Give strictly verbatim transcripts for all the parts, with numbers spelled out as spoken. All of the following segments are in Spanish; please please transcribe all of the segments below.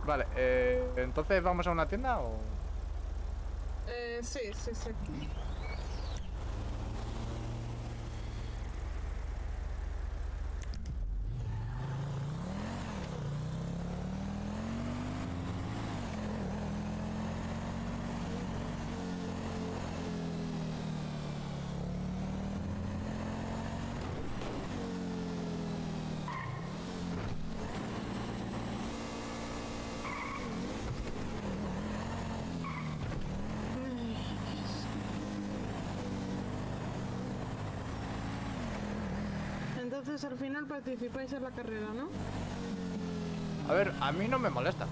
Vale, eh, entonces ¿vamos a una tienda o...? Eh, sí, sí, sí. Entonces al final participáis en la carrera, ¿no? A ver, a mí no me molesta.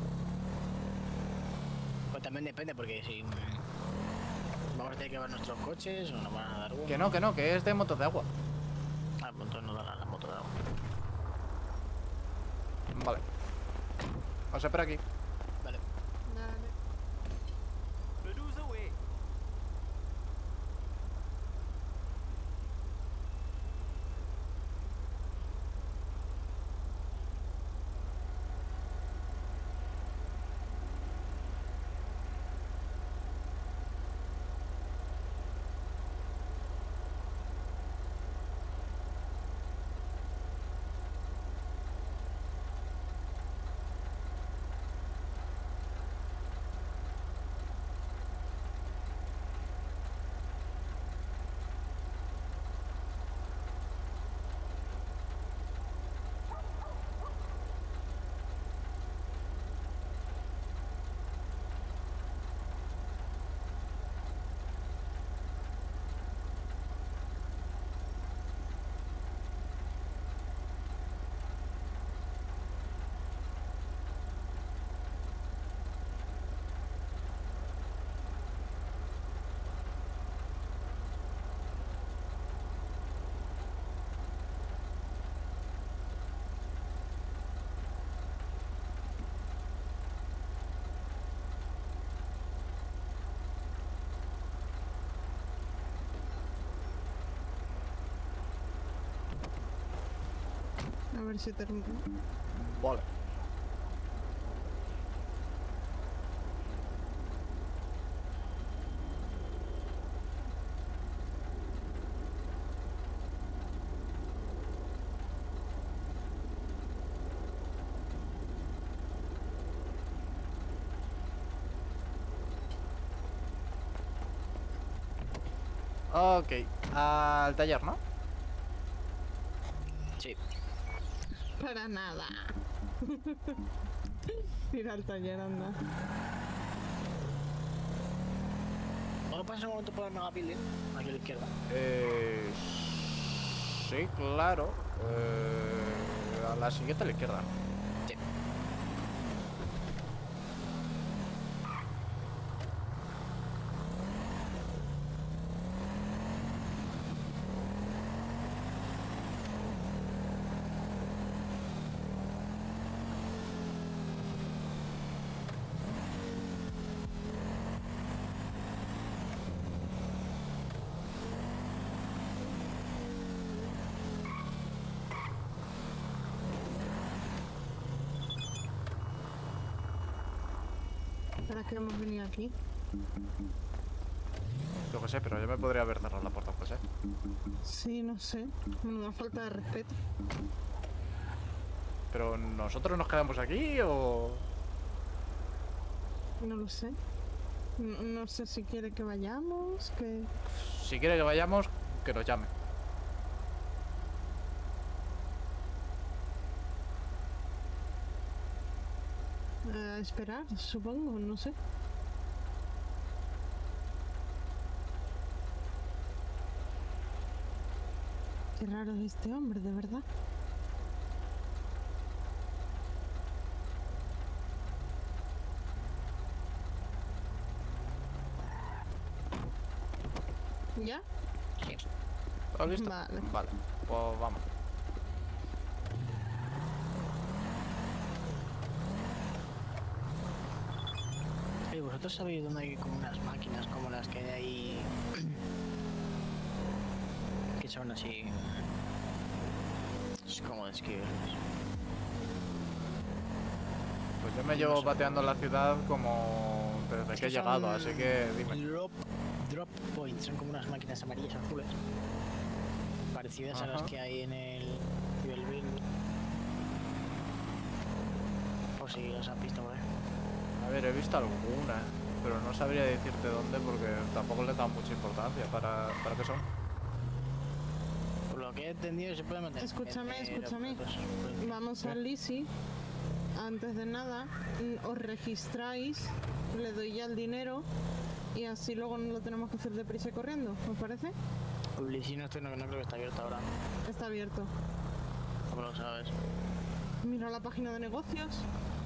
Pues también depende, porque si mm, vamos a tener que llevar nuestros coches o nos van a dar uno. Que no, que no, que es de motos de agua. Ah, pues entonces nos darán la moto de agua. Vale. Os espero aquí. Vale. Dale. A ver si termino. Vale. Ok, al taller, ¿no? Sí. Para nada. Ir al taller, anda. ¿Vamos a pasar un momento por el Megabuilding? Aquí a la izquierda. Eh... Sí, claro. Eh, a la siguiente a la izquierda. Sí. ¿Para qué hemos venido aquí? Yo qué sé, pero yo me podría haber cerrado la puerta, pues, ¿eh? Sí, no sé. Menuda falta de respeto. Pero ¿nosotros nos quedamos aquí o...? No lo sé. No, no sé si quiere que vayamos, que... Si quiere que vayamos, que nos llame. A esperar, supongo, no sé. Qué raro es este hombre, de verdad. ¿Ya? Sí. ¿Todo listo? Vale. Vale, pues vamos. Oye, ¿vosotros sabéis dónde hay como unas máquinas como las que hay ahí? Que son así... Es como describirlas. Pues Yo me llevo pateando la ciudad como desde que he llegado, así que dime. Drop, drop points, son como unas máquinas amarillas azules. Parecidas Ajá. a las que hay en el nivel veinte. Por si los han visto por ahí. A ver, he visto alguna, pero no sabría decirte dónde porque tampoco le he dado mucha importancia para, para qué son. Por lo que he entendido se puede mantener. Escúchame, eh, escúchame. los- Vamos ¿Qué? al Lisi. Antes de nada, mm, os registráis, le doy ya el dinero y así luego no lo tenemos que hacer deprisa y corriendo, ¿os parece? El sí, no, estoy, no, no creo que está abierto ahora. Está abierto. ¿Cómo lo sabes? Mira la página de negocios.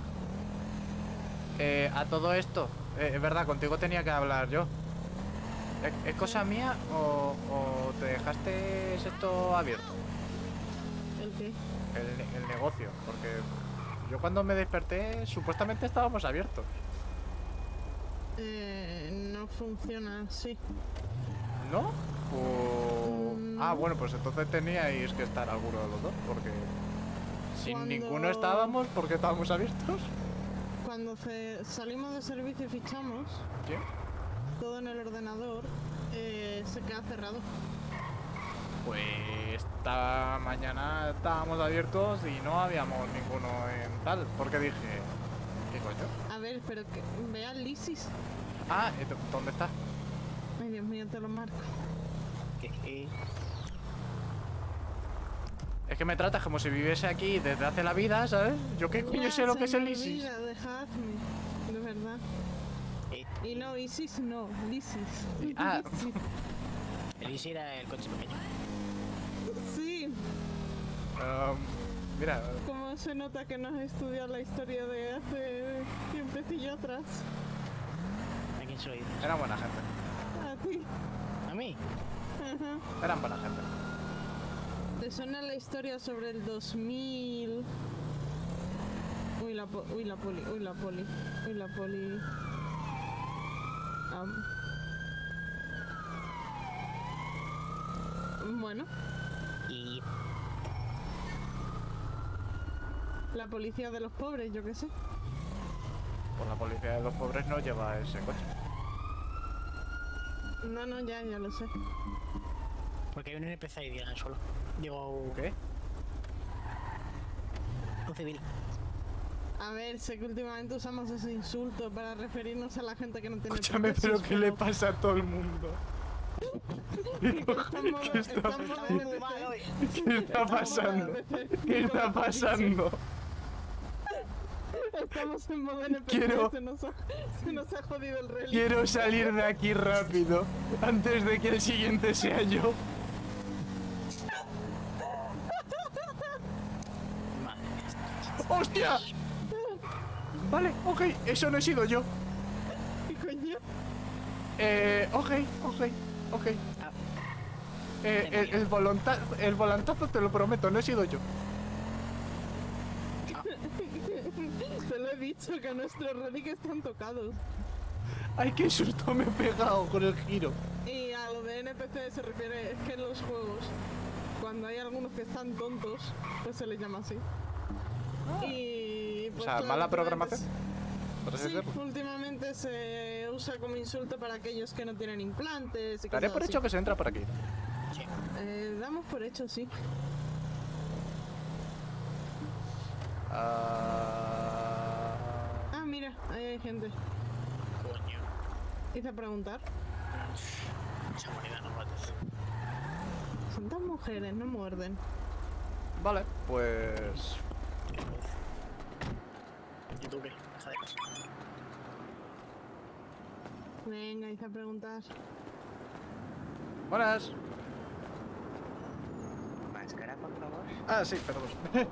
Eh, a todo esto, eh, es verdad, contigo tenía que hablar yo. ¿Es, es cosa mía o, o te dejaste esto abierto? ¿El qué? El, el negocio, porque yo cuando me desperté supuestamente estábamos abiertos. Eh, no funciona así. ¿No? O... Mm, Ah, no. bueno, pues entonces teníais que estar alguno de los dos, porque sin Cuando- ninguno estábamos, porque estábamos abiertos. Cuando ce- salimos de servicio y fichamos, ¿Qué? todo en el ordenador eh, se queda cerrado. Pues esta mañana estábamos abiertos y no habíamos ninguno en tal, porque dije, ¿qué coño? A ver, pero que vea el Lisis. Ah, ¿y d- ¿dónde está? Ay, Dios mío, te lo marco. Jeje. Es que me tratas como si viviese aquí desde hace la vida, ¿sabes? Yo qué coño Ya, sé lo se que es me el ISIS. olvida, dejadme. De verdad. Eh, Y no, Isis no, Lisis. Ah. Lisis. El Easy era el coche pequeño. Sí, Um, mira, como se nota que no has estudiado la historia de hace tiempecillo atrás. ¿A quién se lo dices? eran buena gente. A ti. ¿A mí? Ajá. Eran buena gente. ¿Te suena la historia sobre el dos mil? Uy, la, po- uy, la poli, uy, la poli, uy, la poli. Am. Bueno, Y... la policía de los pobres, yo qué sé. Pues la policía de los pobres no lleva ese coche. No, no, ya, ya lo sé. Porque hay un N P C ahí en el suelo. Digo... ¿Qué? Un civil. A ver, sé que últimamente usamos ese insulto para referirnos a la gente que no tiene Escúchame, pero prótesis, ¿qué le pasa a todo el mundo? Está en modo- ¿Qué está, está en modo N P C. mal hoy. ¿Qué está pasando? ¿Qué está pasando? Estamos en modo N P C, Quiero- se, nos ha, se nos ha jodido el reloj. Quiero salir de aquí rápido, antes de que el siguiente sea yo. Madre mía. ¡Hostia! Vale, ok, eso no he sido yo. ¿Qué coño? Eh, ok, ok, ok. Ah, Eh, el, el, volonta- el volantazo te lo prometo, no he sido yo. Te lo he dicho que nuestros relic están tocados. Ay, qué susto me he pegado con el giro. Y a lo de N P C se refiere, es que en los juegos, cuando hay algunos que están tontos, pues se les llama así. Y, O pues, sea, claro, mala últimamente programación. se- Por así Sí, decirlo. últimamente se usa como insulto para aquellos que no tienen implantes y Daré cosas por así. hecho que se entra por aquí. sí. Eh, damos por hecho, sí. Ah, Ah, mira, ahí hay gente. Coño. Hice a preguntar. Esa moneda no mates. Son tan mujeres, no muerden. vale, pues... ¿Y tú qué? Hija de casa. Venga, hice a preguntar. Buenas. Máscara, por favor. Ah, sí, perdón.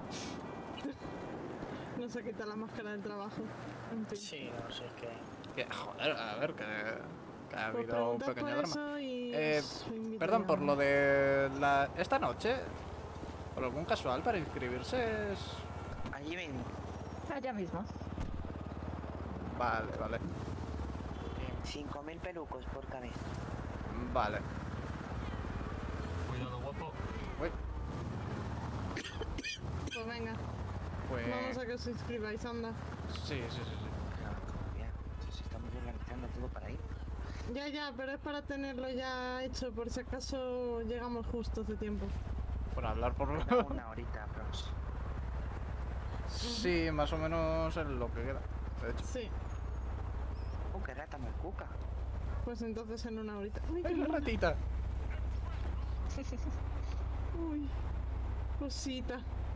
No se quita la máscara del trabajo. En fin. Sí, no sé, es que... Que, joder, a ver, que, que ha Pues habido un preguntad pequeño por drama. eso y Eh, os invito Perdón, ya. por lo de la... Esta noche, por algún casual para inscribirse es... Allí ven. Allá mismo. Vale, vale, cinco mil pelucos por cabeza. vale. Cuidado, guapo. Uy, Pues venga. Pues... Vamos a que os inscribáis, anda. Sí, sí, sí, sí. Claro, ya. Entonces estamos organizando todo para ir. Ya, ya, pero es para tenerlo ya hecho por si acaso llegamos justo hace tiempo. Por hablar por... Queda una horita aprox. Sí, más o menos es lo que queda, de hecho. Sí, Uh, qué rata muy cuca. pues entonces en una horita. Uy, qué ¡Ay, la mona. ratita! Uy, cosita.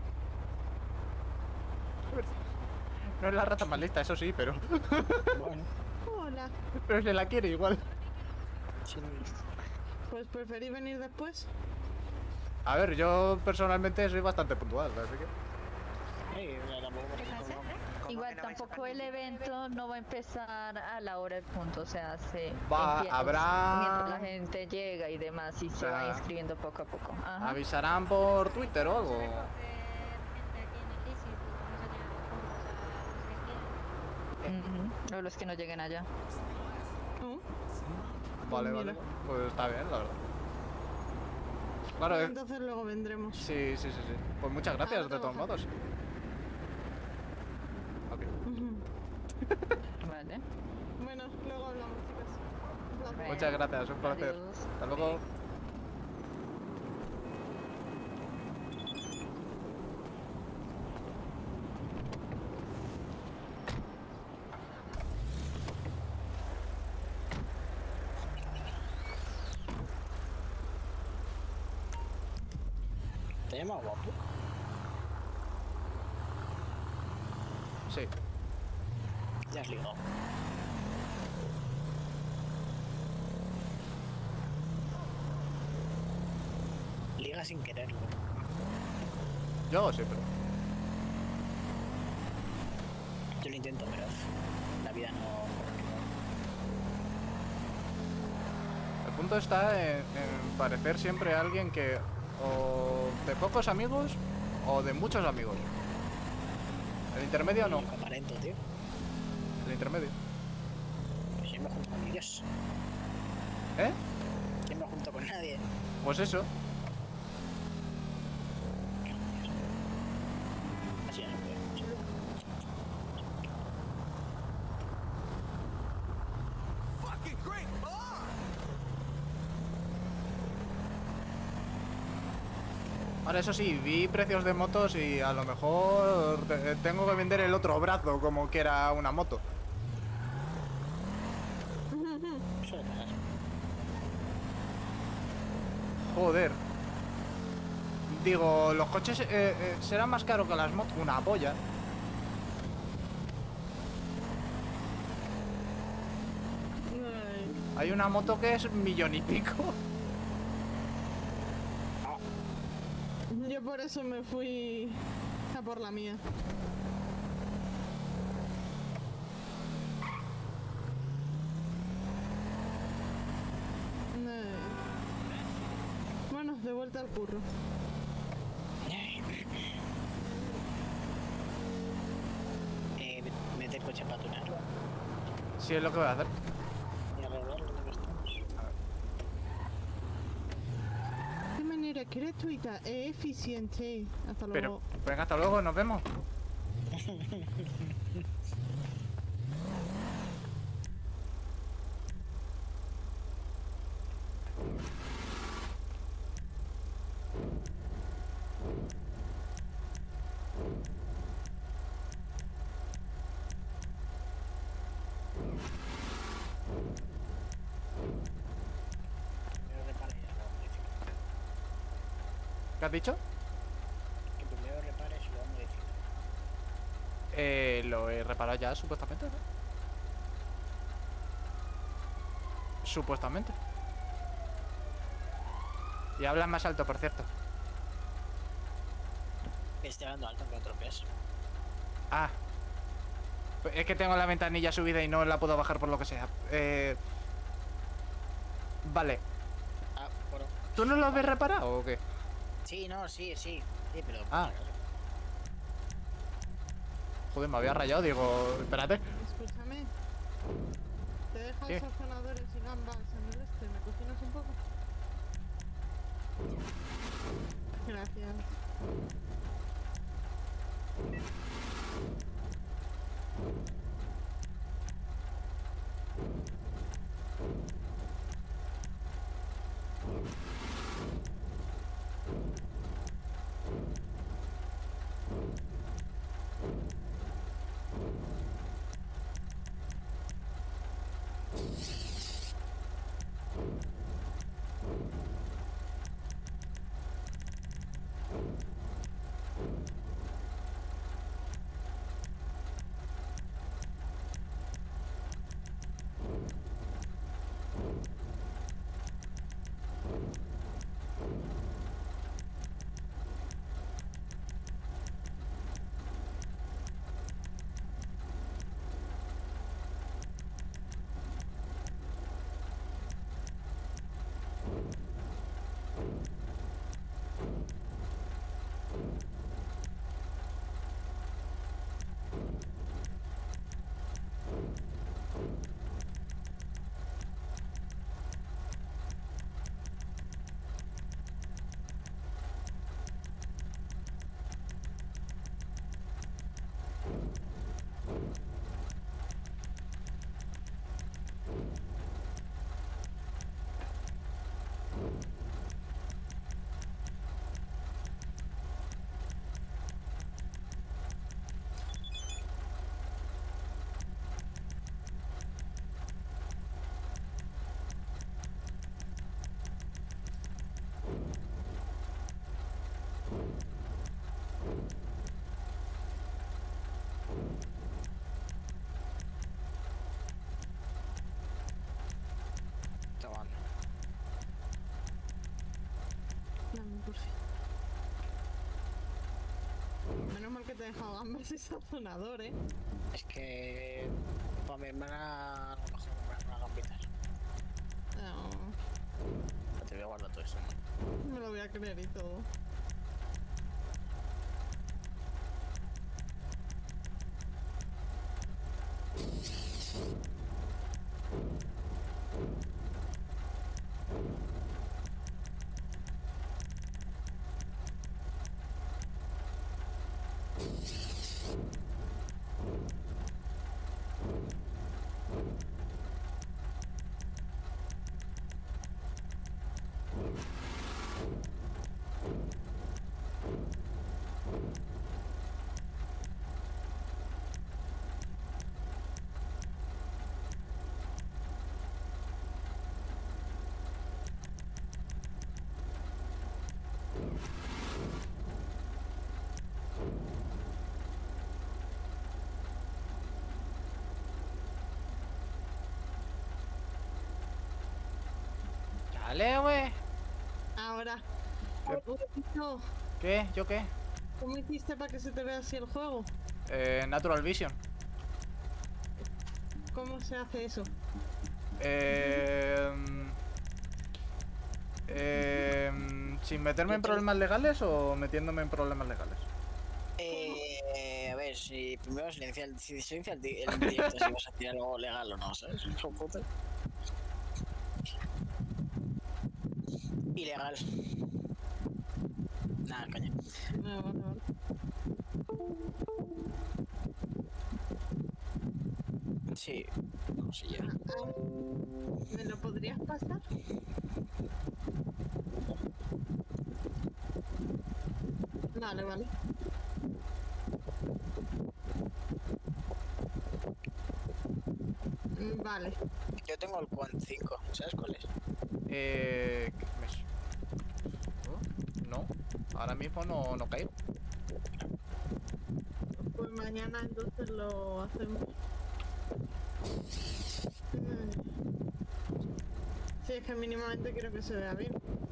No es la rata más lista, eso sí, pero... Bueno, Hola. pero se la quiere igual. sí, Pues preferí venir después. A ver, yo personalmente soy bastante puntual, así que... eh, tampoco pasa nada. ¿Cómo Igual que no vais a tampoco el participar? evento no va a empezar a la hora del punto, o sea, se Va, empieza habrá- mientras la gente llega y demás y se sea, va inscribiendo poco a poco. Ajá. ¿Avisarán por Twitter o algo? Ujú. O los que no lleguen allá. Oh, Vale, Mira. vale. Pues está bien, la verdad. Claro, pues eh, entonces luego vendremos. sí, sí, sí, sí. Pues muchas gracias, Ahora de todos trabajar. modos. Ok. Ujú. Vale. Bueno, luego hablamos, chicas. Un placer. Bueno, Muchas gracias, un placer. adiós. Hasta luego. ¿Te llamas guapo? Sí. Ya has ligado. Liga sin quererlo. Yo sí, pero... Yo lo intento, pero la vida no... El punto está en, en parecer siempre alguien que... O de pocos amigos o de muchos amigos. El intermedio no. Yo que aparento, tío. El intermedio. Pues yo me junto con Dios. ¿Eh? Yo me junto con nadie. Pues eso. Así ya no puedo. Ahora, eso sí, vi precios de motos y a lo mejor te- tengo que vender el otro brazo como que era una moto. Suele pasar. Joder. Digo, los coches eh, eh, serán más caros que las motos. Una polla. Ay, Hay una moto que es millón y pico. yo por eso me fui a por la mía. Ay. Bueno, de vuelta al curro. Eh, mete el coche para tunarlo Si es lo que voy a hacer. y arreglarlo donde estamos. De manera gratuita e eficiente. Hasta Pero, luego. venga, hasta luego, nos vemos. Primero repare y luego modifica. ¿Qué has dicho? Que primero repares y luego modifica. Eh, lo he reparado ya, supuestamente, ¿no? Supuestamente. Y hablas más alto, por cierto. Estoy hablando alto aunque atropes. Ah. Es que tengo la ventanilla subida y no la puedo bajar por lo que sea. Eh... Vale. Ah, bueno. ¿Tú no lo habéis reparado o qué? Sí, no, sí, sí. Sí, pero... Ah. Joder, me había rayado, digo... Espérate. Escúchame. ¿Te dejas ¿Qué? sazonadores y gambas en el este? ¿Me cocinas un poco? Gracias. que te he dejado gambas y sazonador, ¿eh? Es que para mi hermana a lo mejor comprar unas gambitas. No, Te voy a guardar todo eso. me lo voy a creer y todo. Dale, güey. Ahora, ¿Qué? no, ¿Qué? ¿Yo qué? ¿cómo hiciste para que se te vea así el juego? Eh, Natural Vision. ¿Cómo se hace eso? Eh, eh, ¿Sin meterme en problemas legales o metiéndome en problemas legales? Eh, a ver, si primero silencia el, si silencia el, di- el directo, si vas a tirar algo legal o no, ¿sabes? Hijo de puta. Ilegal. Nada, coño. No, vale, vale. Sí, no sé ya. Ah, ¿me lo podrías pasar? Vale, vale. Mm, Vale. Yo tengo el Quant cinco, ¿sabes cuál es? Eh, ¿qué me su- ¿Oh? No, ahora mismo no, no caigo. Pues mañana entonces lo hacemos. Mm. Sí, es que mínimamente quiero que se vea bien.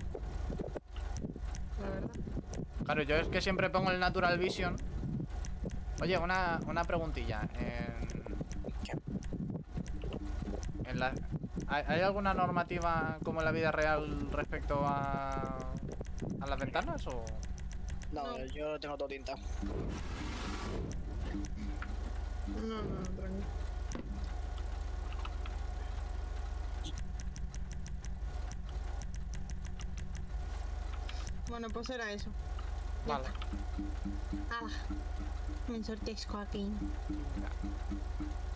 La verdad. Claro, yo es que siempre pongo el Natural Vision. Oye, una, una preguntilla. En, en la, ¿hay, hay alguna normativa como en la vida real respecto a, a las ventanas o...? No, No. yo tengo todo tintado. No, no, no, tranquilo. Bueno, pues era eso. Ya Vale. está. ¡Hala! Me ensortezco aquí. Venga.